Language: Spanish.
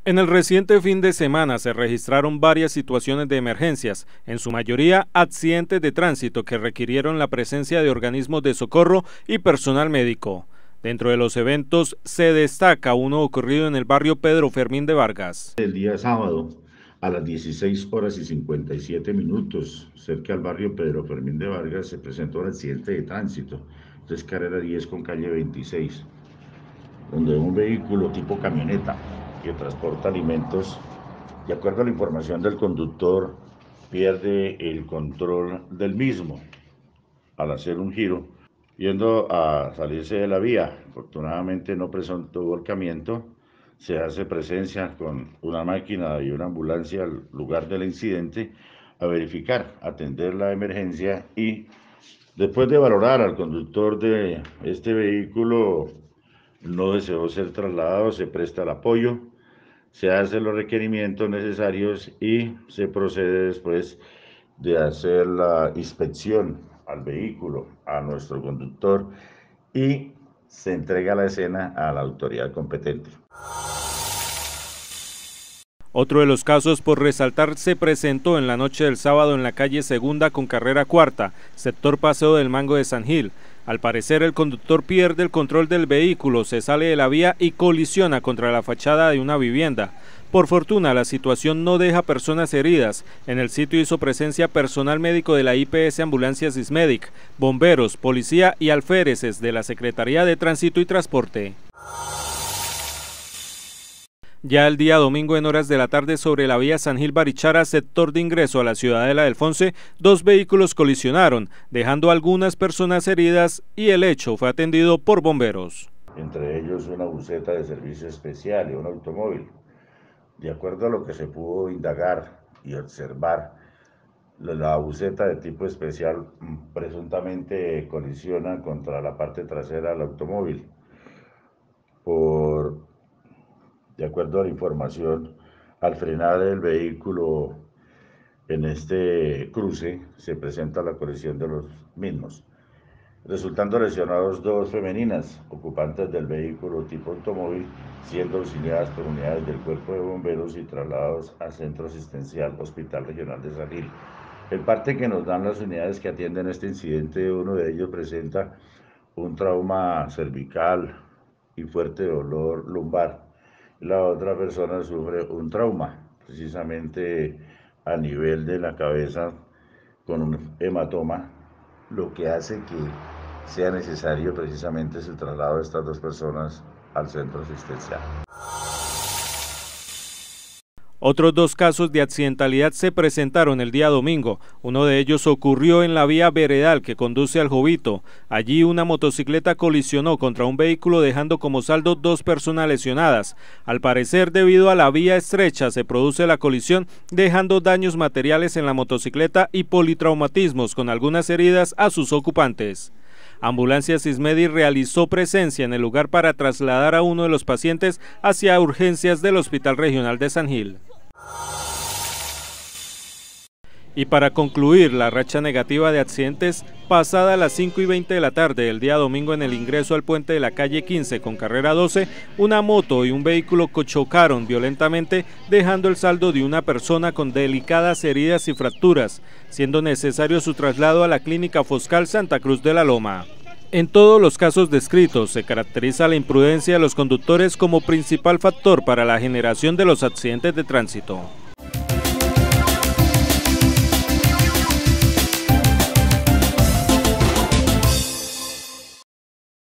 En el reciente fin de semana se registraron varias situaciones de emergencias, en su mayoría accidentes de tránsito que requirieron la presencia de organismos de socorro y personal médico. Dentro de los eventos se destaca uno ocurrido en el barrio Pedro Fermín de Vargas. El día sábado a las 16:57 cerca al barrio Pedro Fermín de Vargas se presentó un accidente de tránsito, entonces carrera 10 con calle 26, donde un vehículo tipo camioneta que transporta alimentos, de acuerdo a la información del conductor, pierde el control del mismo al hacer un giro, yendo a salirse de la vía. Afortunadamente no presentó volcamiento, se hace presencia con una máquina y una ambulancia al lugar del incidente a verificar, atender la emergencia y después de valorar al conductor de este vehículo no deseó ser trasladado, se presta el apoyo, se hacen los requerimientos necesarios y se procede después de hacer la inspección al vehículo, a nuestro conductor, y se entrega la escena a la autoridad competente. Otro de los casos por resaltar se presentó en la noche del sábado en la calle Segunda con carrera cuarta, sector Paseo del Mango de San Gil. Al parecer el conductor pierde el control del vehículo, se sale de la vía y colisiona contra la fachada de una vivienda. Por fortuna la situación no deja personas heridas. En el sitio hizo presencia personal médico de la IPS Ambulancias Ismedic, bomberos, policía y alféreces de la Secretaría de Tránsito y Transporte. Ya el día domingo en horas de la tarde sobre la vía San Gil Barichara, sector de ingreso a la Ciudadela del Fonce, dos vehículos colisionaron, dejando algunas personas heridas y el hecho fue atendido por bomberos. Entre ellos una buseta de servicio especial y un automóvil. De acuerdo a lo que se pudo indagar y observar, la buseta de tipo especial presuntamente colisiona contra la parte trasera del automóvil. De acuerdo a la información, al frenar el vehículo en este cruce, se presenta la colisión de los mismos, resultando lesionados dos femeninas, ocupantes del vehículo tipo automóvil, siendo auxiliadas por unidades del Cuerpo de Bomberos y trasladados al Centro Asistencial Hospital Regional de San Gil. El parte que nos dan las unidades que atienden este incidente, uno de ellos presenta un trauma cervical y fuerte dolor lumbar. La otra persona sufre un trauma, precisamente a nivel de la cabeza, con un hematoma, lo que hace que sea necesario precisamente el traslado de estas dos personas al centro asistencial. Otros dos casos de accidentalidad se presentaron el día domingo. Uno de ellos ocurrió en la vía veredal que conduce al Jovito. Allí una motocicleta colisionó contra un vehículo dejando como saldo dos personas lesionadas. Al parecer, debido a la vía estrecha se produce la colisión, dejando daños materiales en la motocicleta y politraumatismos con algunas heridas a sus ocupantes. Ambulancias Ismedic realizó presencia en el lugar para trasladar a uno de los pacientes hacia urgencias del Hospital Regional de San Gil. Y para concluir la racha negativa de accidentes, pasada las 5:20 de la tarde el día domingo en el ingreso al puente de la calle 15 con carrera 12, una moto y un vehículo chocaron violentamente, dejando el saldo de una persona con delicadas heridas y fracturas, siendo necesario su traslado a la Clínica Foscal Santa Cruz de la Loma. En todos los casos descritos se caracteriza la imprudencia de los conductores como principal factor para la generación de los accidentes de tránsito.